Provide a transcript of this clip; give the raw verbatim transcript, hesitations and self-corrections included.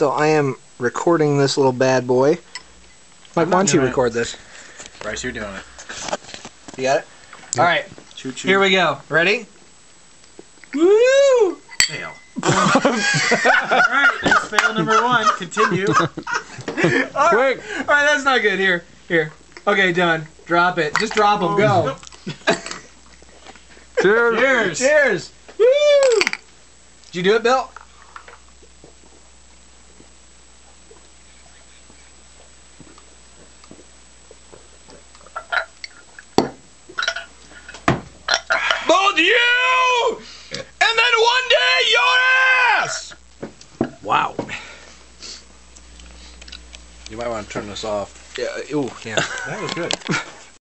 so I am recording this little bad boy. Mike, why don't you record this? Bryce, you're doing it. You got it? Yep. All right. Choo choo. Here we go. Ready? Woo! Fail. Alright, that's fail number one. Continue. Quick! Alright, that's not good. Here. Here. Okay, done. Drop it. Just drop them. Go. Cheers. Cheers. Cheers. Woo! Did you do it, Bill? Both you! And then one day, your ass! Wow. You might want to turn this off. Yeah, ooh, yeah. That was good.